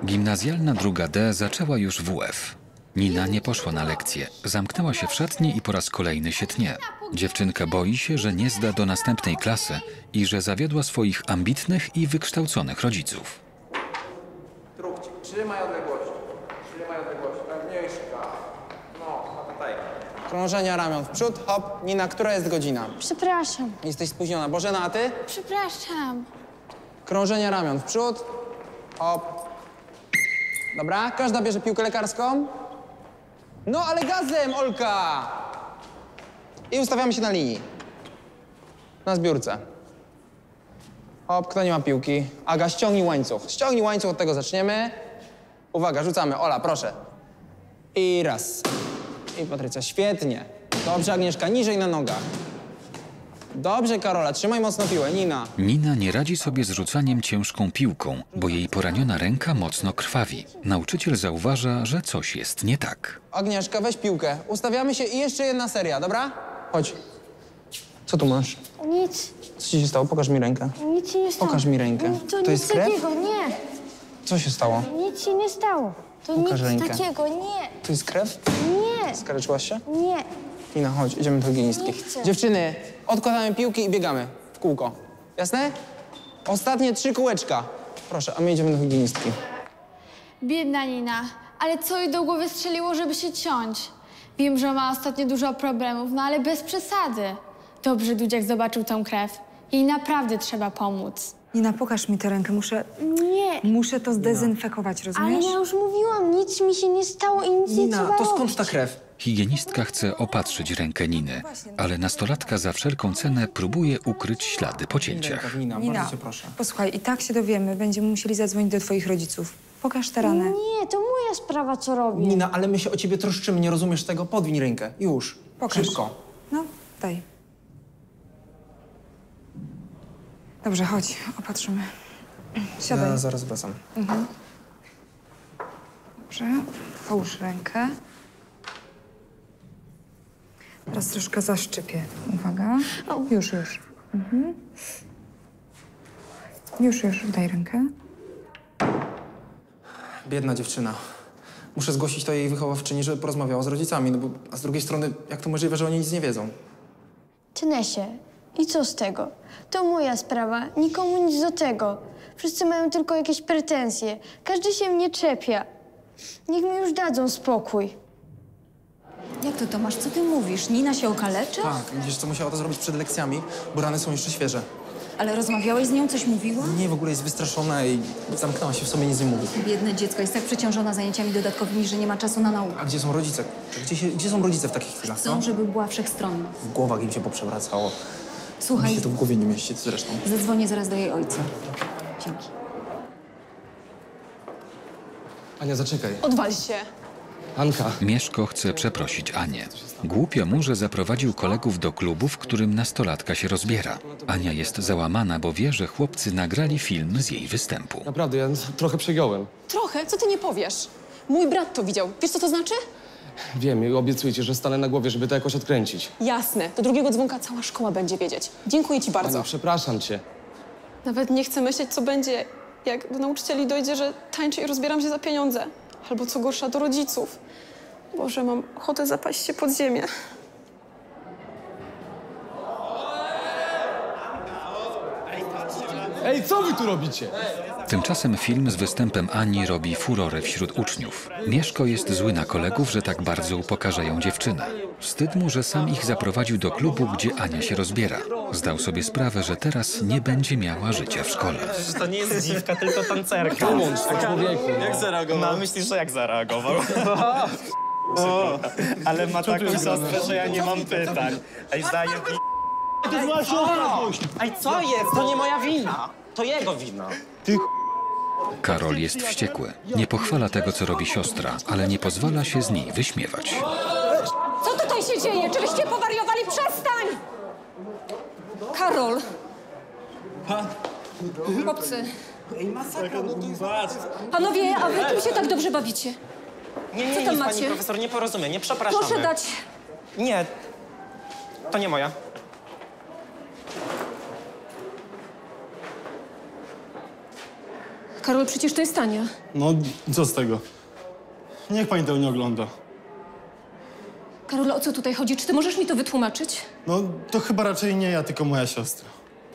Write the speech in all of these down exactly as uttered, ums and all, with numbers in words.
Gimnazjalna druga D zaczęła już W F. Nina nie poszła na lekcję. Zamknęła się w szatni i po raz kolejny się tnie. Dziewczynka boi się, że nie zda do następnej klasy i że zawiodła swoich ambitnych i wykształconych rodziców. Trukcik, trzymaj odległość. Trzymaj odległość, pewniejszka. No, a tutaj. Krążenia ramion w przód, hop. Nina, która jest godzina? Przepraszam. Jesteś spóźniona. Bożena, a ty? Przepraszam. Krążenia ramion w przód, hop. Dobra, każda bierze piłkę lekarską. No, ale gazem, Olka! I ustawiamy się na linii. Na zbiórce. Hop, kto nie ma piłki? Aga, ściągnij łańcuch. Ściągnij łańcuch, od tego zaczniemy. Uwaga, rzucamy. Ola, proszę. I raz. I Patrycja, świetnie. Dobrze, Agnieszka, niżej na nogach. Dobrze, Karola, trzymaj mocno piłę. Nina. Nina nie radzi sobie z rzucaniem ciężką piłką, bo jej poraniona ręka mocno krwawi. Nauczyciel zauważa, że coś jest nie tak. Agnieszka, weź piłkę. Ustawiamy się i jeszcze jedna seria, dobra? Chodź. Co tu masz? Nic, Co ci się stało? Pokaż mi rękę. nic się nie stało. Pokaż mi rękę. To, To nic jest krew? takiego, nie. Co się stało? Nic się nie stało. To Pokaż nic rękę. takiego, nie. To jest krew? Nie, Skaleczyłaś się? nie. Nina, chodź, idziemy do higienistki. Nie chcę. Dziewczyny, odkładamy piłki i biegamy w kółko. Jasne? Ostatnie trzy kółeczka. Proszę, a my idziemy do higienistki. Biedna Nina, ale co jej do głowy strzeliło, żeby się ciąć? Wiem, że ma ostatnio dużo problemów, no ale bez przesady. Dobrze Dudziak zobaczył tą krew. Jej naprawdę trzeba pomóc. Nina, pokaż mi tę rękę. Muszę, Nie, muszę to zdezynfekować, ale rozumiesz? ja już mówiłam, nic mi się nie stało i nic nie Nina, trzeba to skąd robić. ta krew? Higienistka chce opatrzyć rękę Niny, ale nastolatka za wszelką cenę próbuje ukryć ślady po cięciach. Nina, Nina, bardzo cię proszę. posłuchaj, i tak się dowiemy. Będziemy musieli zadzwonić do twoich rodziców. Pokaż tę ranę. Nie, to moja sprawa, co robię. Nina, ale my się o ciebie troszczymy, nie rozumiesz tego? Podwiń rękę, już. Pokaż. Szybko. No, daj. Dobrze, chodź, opatrzymy. Siadaj. Ja zaraz wracam. Dobrze, połóż rękę. Teraz troszkę zaszczypię. Uwaga. Już, już. Mhm. Już, już, daj rękę. Biedna dziewczyna. Muszę zgłosić to jej wychowawczyni, żeby porozmawiała z rodzicami, no bo a z drugiej strony, jak to możliwe, że oni nic nie wiedzą? Tynesie, i co z tego? To moja sprawa, nikomu nic do tego. Wszyscy mają tylko jakieś pretensje. Każdy się mnie czepia. Niech mi już dadzą spokój. Jak to, Tomasz? Co ty mówisz? Nina się okaleczy? Tak, widzisz, co musiała to zrobić przed lekcjami, bo rany są jeszcze świeże. Ale rozmawiałeś z nią? Coś mówiła? Nie, w ogóle jest wystraszona i zamknęła się w sobie, nic nie mówi. Biedne dziecko jest tak przeciążona zajęciami dodatkowymi, że nie ma czasu na naukę. A gdzie są rodzice? Gdzie, się, gdzie są rodzice w takich chwilach, co? Chcą, żeby była wszechstronna. W głowach im się poprzewracało. Mi Słuchaj, się to w głowie nie mieści zresztą. zadzwonię zaraz do jej ojca. Dzięki. Ania, zaczekaj. Odwal się. Anka. Mieszko chce przeprosić Anię. Głupio mu, że zaprowadził kolegów do klubu, w którym nastolatka się rozbiera. Ania jest załamana, bo wie, że chłopcy nagrali film z jej występu. Naprawdę, ja trochę przegiąłem. Trochę? Co ty nie powiesz? Mój brat to widział. Wiesz, co to znaczy? Wiem i obiecuję ci, że stanę na głowie, żeby to jakoś odkręcić. Jasne. Do drugiego dzwonka cała szkoła będzie wiedzieć. Dziękuję ci bardzo. Aniu, przepraszam cię. Nawet nie chcę myśleć, co będzie, jak do nauczycieli dojdzie, że tańczę i rozbieram się za pieniądze. Albo co gorsza, do rodziców. Boże, mam ochotę zapaść się pod ziemię. Ej, co wy tu robicie? Tymczasem film z występem Ani robi furorę wśród uczniów. Mieszko jest zły na kolegów, że tak bardzo upokarzają dziewczynę. Wstyd mu, że sam ich zaprowadził do klubu, gdzie Ania się rozbiera. Zdał sobie sprawę, że teraz nie będzie miała życia w szkole. Że to nie jest dziwka, tylko tancerka. Wyłącz to, człowieku. Jak zareagował? No, myślisz, że jak zareagował? O, ale ma taką siostrę, że ja nie mam pytań. Ej, zdaję pi... Ej, co jest? To nie moja wina. To jego wina. Karol jest wściekły. Nie pochwala tego, co robi siostra, ale nie pozwala się z niej wyśmiewać. Co tutaj się dzieje? Czyście powariowali? Przestań! Karol! Chłopcy. Panowie, a wy kim się tak dobrze bawicie? Nie, nie, Co nie, tam nic, macie? pani profesor nie porozumie, nie przepraszamy. Proszę dać. Nie, to nie moja. Karol, przecież to jest Tania. No, co z tego? Niech pani tego nie ogląda. Karol, o co tutaj chodzi? Czy ty możesz mi to wytłumaczyć? No, to chyba raczej nie ja, tylko moja siostra.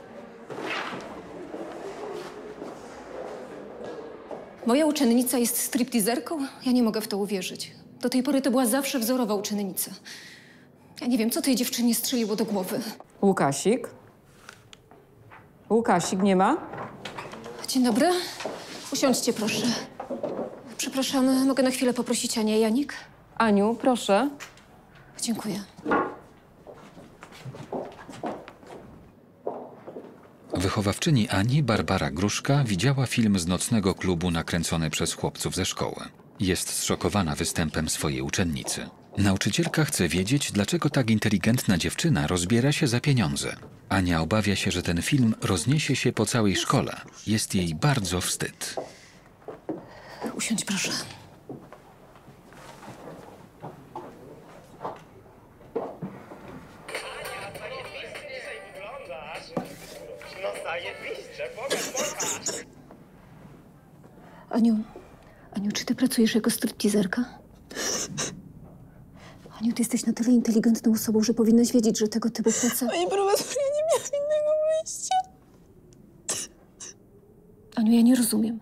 Moja uczennica jest stripteaserką? Ja nie mogę w to uwierzyć. Do tej pory to była zawsze wzorowa uczennica. Ja nie wiem, co tej dziewczynie strzeliło do głowy. Łukasik? Łukasik nie ma? Dzień dobry. Usiądźcie, proszę. Przepraszam, mogę na chwilę poprosić Anię, Janik? Aniu, proszę. Dziękuję. Wychowawczyni Ani, Barbara Gruszka, widziała film z nocnego klubu nakręcony przez chłopców ze szkoły. Jest zszokowana występem swojej uczennicy. Nauczycielka chce wiedzieć, dlaczego tak inteligentna dziewczyna rozbiera się za pieniądze. Ania obawia się, że ten film rozniesie się po całej szkole. Jest jej bardzo wstyd. Usiądź, proszę. Aniu, Aniu, czy ty pracujesz jako stripteaserka? Aniu, ty jesteś na tyle inteligentną osobą, że powinnaś wiedzieć, że tego typu praca... Pani profesor, ja nie miałam innego wyjścia. Aniu, ja nie rozumiem.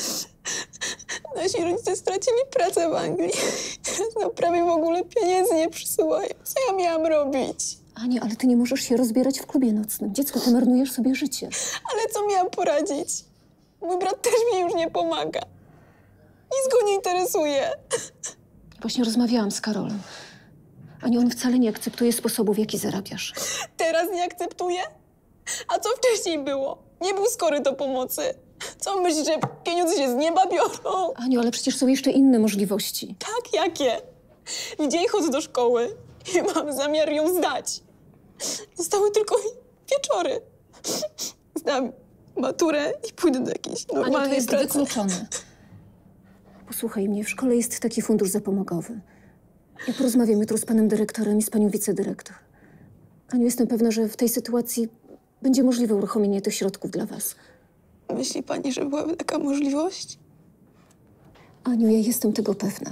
Nasi rodzice stracili pracę w Anglii. Teraz nam prawie w ogóle pieniędzy nie przysyłają. Co ja miałam robić? Aniu, ale ty nie możesz się rozbierać w klubie nocnym. Dziecko, ty marnujesz sobie życie. Ale co miałam poradzić? Mój brat też mi już nie pomaga. Nic go nie interesuje. Właśnie rozmawiałam z Karolem. Aniu, on wcale nie akceptuje sposobu, w jaki zarabiasz. Teraz nie akceptuje? A co wcześniej było? Nie był skory do pomocy. Co myślisz, że pieniądze się z nieba biorą? Aniu, ale przecież są jeszcze inne możliwości. Tak, jakie? W dzień chodzę do szkoły i mam zamiar ją zdać. Zostały tylko wieczory. Zdam maturę i pójdę do jakiejś normalnej Aniu, to jest pracy. wykluczone. Posłuchaj mnie, w szkole jest taki fundusz zapomogowy. Ja porozmawiam jutro z panem dyrektorem i z panią wicedyrektor. Aniu, jestem pewna, że w tej sytuacji będzie możliwe uruchomienie tych środków dla was. Myśli pani, że byłaby taka możliwość? Aniu, ja jestem tego pewna.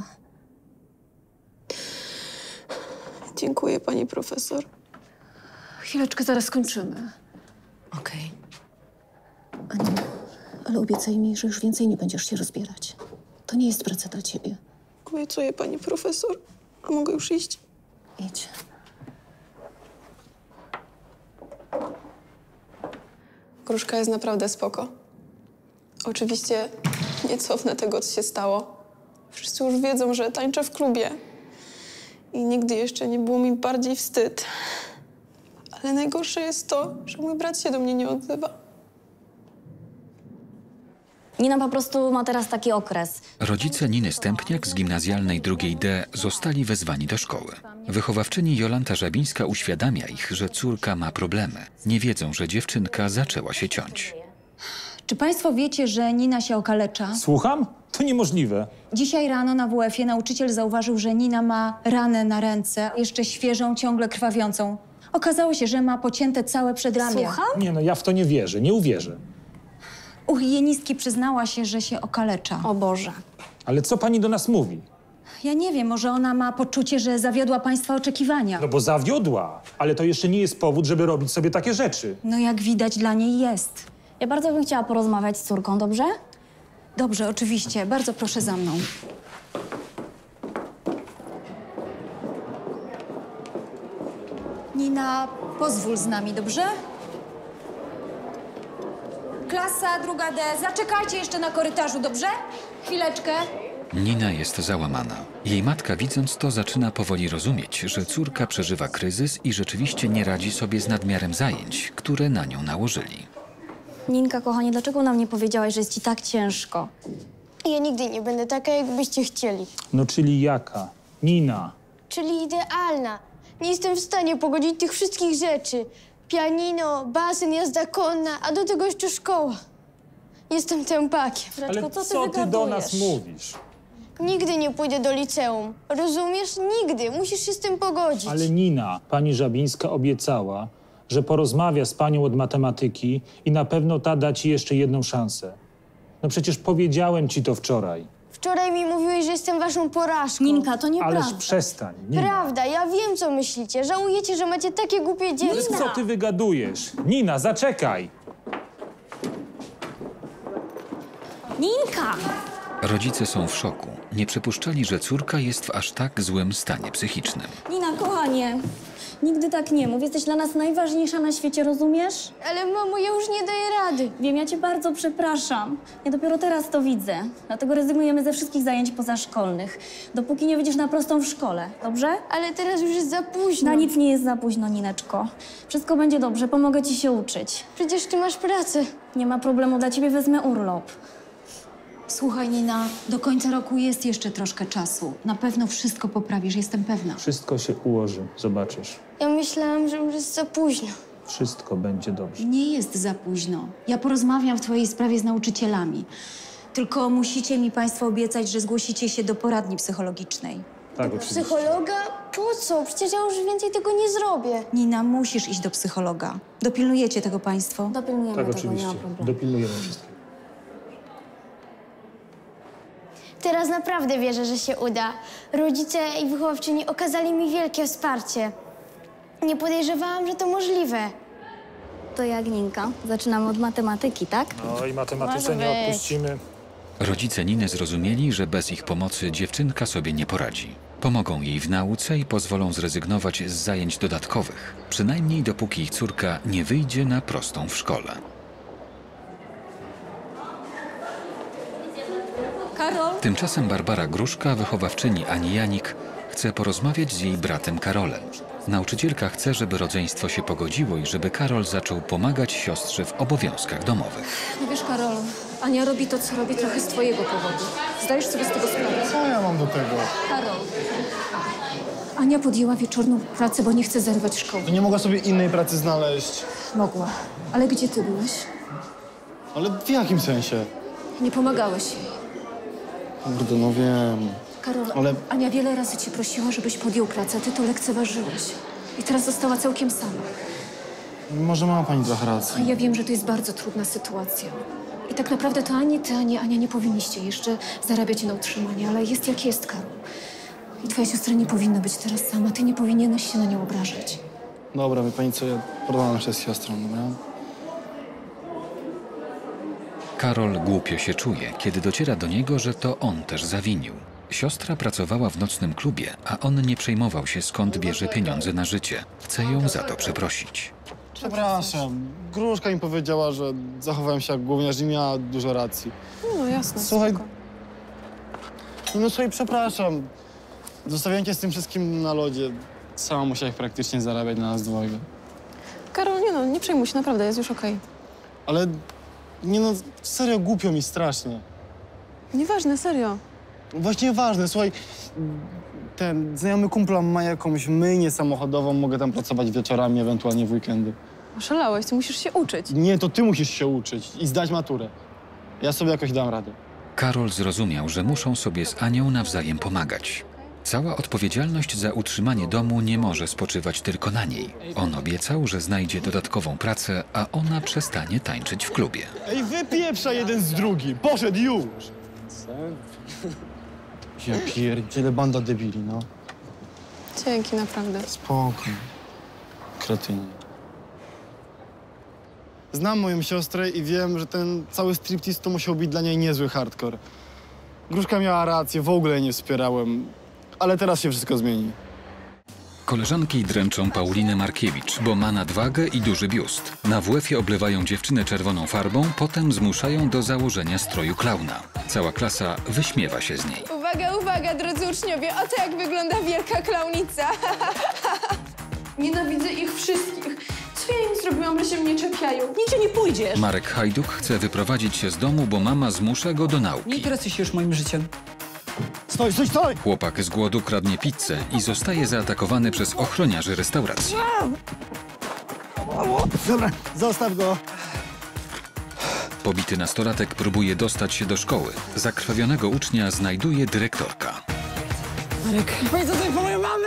Dziękuję, pani profesor. Chwileczkę, zaraz skończymy. Okej. Aniu, ale obiecaj mi, że już więcej nie będziesz się rozbierać. To nie jest praca dla ciebie. Obiecuję, pani profesor. A mogę już iść? Idź. Gruszka jest naprawdę spoko. Oczywiście nie cofnę tego, co się stało. Wszyscy już wiedzą, że tańczę w klubie. I nigdy jeszcze nie było mi bardziej wstyd. Ale najgorsze jest to, że mój brat się do mnie nie odzywa. Nina po prostu ma teraz taki okres. Rodzice Niny Stępniak z gimnazjalnej drugiej D zostali wezwani do szkoły. Wychowawczyni Jolanta Żabińska uświadamia ich, że córka ma problemy. Nie wiedzą, że dziewczynka zaczęła się ciąć. Czy państwo wiecie, że Nina się okalecza? Słucham? To niemożliwe. Dzisiaj rano na W F-ie nauczyciel zauważył, że Nina ma ranę na ręce, jeszcze świeżą, ciągle krwawiącą. Okazało się, że ma pocięte całe przedramię. Słucham? Nie no, ja w to nie wierzę, nie uwierzę. U higienistki przyznała się, że się okalecza. O Boże. Ale co pani do nas mówi? Ja nie wiem, może ona ma poczucie, że zawiodła państwa oczekiwania. No bo zawiodła, ale to jeszcze nie jest powód, żeby robić sobie takie rzeczy. No jak widać, dla niej jest. Ja bardzo bym chciała porozmawiać z córką, dobrze? Dobrze, oczywiście. Bardzo proszę za mną. Nina, pozwól z nami, dobrze? Klasa druga D, zaczekajcie jeszcze na korytarzu, dobrze? Chwileczkę. Nina jest załamana. Jej matka, widząc to, zaczyna powoli rozumieć, że córka przeżywa kryzys i rzeczywiście nie radzi sobie z nadmiarem zajęć, które na nią nałożyli. Ninka, kochanie, dlaczego nam nie powiedziałaś, że jest ci tak ciężko? Ja nigdy nie będę taka, jakbyście chcieli. No czyli jaka? Nina. Czyli idealna. Nie jestem w stanie pogodzić tych wszystkich rzeczy. Pianino, basen, jazda konna, a do tego jeszcze szkoła. Jestem tępakiem. Ale Raczko, co ty, ty do nas mówisz? Nigdy nie pójdę do liceum. Rozumiesz? Nigdy. Musisz się z tym pogodzić. Ale Nina, pani Żabińska obiecała, że porozmawia z panią od matematyki i na pewno ta da ci jeszcze jedną szansę. No przecież powiedziałem ci to wczoraj. Wczoraj mi mówiłeś, że jestem waszą porażką. Ninka, to nieprawda. Ależ przestań. Nina. Prawda, ja wiem, co myślicie. Żałujecie, że macie takie głupie dziecko. Co ty wygadujesz? Nina, zaczekaj! Ninka! Rodzice są w szoku. Nie przypuszczali, że córka jest w aż tak złym stanie psychicznym. Nina, kochanie, nigdy tak nie mów. Jesteś dla nas najważniejsza na świecie, rozumiesz? Ale mamo, ja już nie daję rady. Wiem, ja cię bardzo przepraszam. Ja dopiero teraz to widzę. Dlatego rezygnujemy ze wszystkich zajęć pozaszkolnych. Dopóki nie wyjdziesz na prostą w szkole, dobrze? Ale teraz już jest za późno. Na nic nie jest za późno, Nineczko. Wszystko będzie dobrze, pomogę ci się uczyć. Przecież ty masz pracę. Nie ma problemu, dla ciebie wezmę urlop. Słuchaj, Nina, do końca roku jest jeszcze troszkę czasu. Na pewno wszystko poprawisz, jestem pewna. Wszystko się ułoży, zobaczysz. Ja myślałam, że już jest za późno. Wszystko będzie dobrze. Nie jest za późno. Ja porozmawiam w twojej sprawie z nauczycielami. Tylko musicie mi państwo obiecać, że zgłosicie się do poradni psychologicznej. Tak, oczywiście. Psychologa? Po co? Przecież ja już więcej tego nie zrobię. Nina, musisz iść do psychologa. Dopilnujecie tego państwo? Dopilnujemy Tak, tego, oczywiście. nie ma problemu. Dopilnujemy wszystkiego. Teraz naprawdę wierzę, że się uda. Rodzice i wychowawczyni okazali mi wielkie wsparcie. Nie podejrzewałam, że to możliwe. To jak, Ninka? Zaczynamy od matematyki, tak? No i matematyce Może nie być. odpuścimy. Rodzice Niny zrozumieli, że bez ich pomocy dziewczynka sobie nie poradzi. Pomogą jej w nauce i pozwolą zrezygnować z zajęć dodatkowych. Przynajmniej dopóki ich córka nie wyjdzie na prostą w szkole. Karol? Tymczasem Barbara Gruszka, wychowawczyni Ani Janik, chce porozmawiać z jej bratem Karolem. Nauczycielka chce, żeby rodzeństwo się pogodziło i żeby Karol zaczął pomagać siostrze w obowiązkach domowych. No wiesz, Karol, Ania robi to, co robi trochę z twojego powodu. Zdajesz sobie z tego sprawę? Co ja mam do tego? Karol. Ania podjęła wieczorną pracę, bo nie chce zerwać szkoły. Nie mogła sobie innej pracy znaleźć. Mogła. Ale gdzie ty byłeś? Ale w jakim sensie? Nie pomagałeś jej. Kurde, no wiem. Karol, Ale- Ania wiele razy cię prosiła, żebyś podjął pracę, ty to lekceważyłeś. I teraz została całkiem sama. Może ma pani trochę A racji. ja wiem, że to jest bardzo trudna sytuacja. I tak naprawdę to ani ty, ani Ania nie powinniście jeszcze zarabiać na utrzymanie, ale jest jak jest, Karol. I twoja siostra nie powinna być teraz sama, ty nie powinieneś się na nią obrażać. Dobra, wie pani co, ja porozmawiam się z siostrą, dobra? Karol głupio się czuje, kiedy dociera do niego, że to on też zawinił. Siostra pracowała w nocnym klubie, a on nie przejmował się, skąd bierze pieniądze na życie. Chce ją za to przeprosić. Przepraszam. Gruszka mi powiedziała, że zachowałem się jak gówniarz i miała dużo racji. No jasne. Słuchaj, spoko. no słuchaj, przepraszam. Zostawiałem cię z tym wszystkim na lodzie. Sama musiałeś praktycznie zarabiać na nas dwojga. Karol, nie no, nie przejmuj się, naprawdę, jest już okej. Ale nie no, serio głupio mi strasznie. Nieważne, serio. Właśnie ważne, słuchaj, ten znajomy kumpla ma jakąś myjnię samochodową, mogę tam pracować wieczorami, ewentualnie w weekendy. Oszalałeś, ty musisz się uczyć. Nie, to ty musisz się uczyć i zdać maturę. Ja sobie jakoś dam radę. Karol zrozumiał, że muszą sobie z Anią nawzajem pomagać. Cała odpowiedzialność za utrzymanie domu nie może spoczywać tylko na niej. On obiecał, że znajdzie dodatkową pracę, a ona przestanie tańczyć w klubie. Ej, wypieprza jeden z drugim, poszedł już! Ja pierdzielę, banda debili, no. Dzięki, naprawdę. Spokój. Kretynie. Znam moją siostrę i wiem, że ten cały striptease to musiał być dla niej niezły hardcore. Gruszka miała rację, w ogóle jej nie wspierałem. Ale teraz się wszystko zmieni. Koleżanki dręczą Paulinę Markiewicz, bo ma nadwagę i duży biust. Na W F-ie oblewają dziewczynę czerwoną farbą, potem zmuszają do założenia stroju klauna. Cała klasa wyśmiewa się z niej. Uwaga, uwaga, drodzy uczniowie, oto jak wygląda wielka klaunica. Nienawidzę ich wszystkich. Co ja im zrobiłam, że się mnie czepiają? Nigdzie nie pójdziesz. Marek Hajduk chce wyprowadzić się z domu, bo mama zmusza go do nauki. Nie interesuj się już moim życiem. Stoj, stoj, stoj! Chłopak z głodu kradnie pizzę i zostaje zaatakowany przez ochroniarzy restauracji. Dobra, zostaw go. Pobity nastolatek próbuje dostać się do szkoły. Zakrwawionego ucznia znajduje dyrektorka. Marek, powiedz coś po mojej mamy!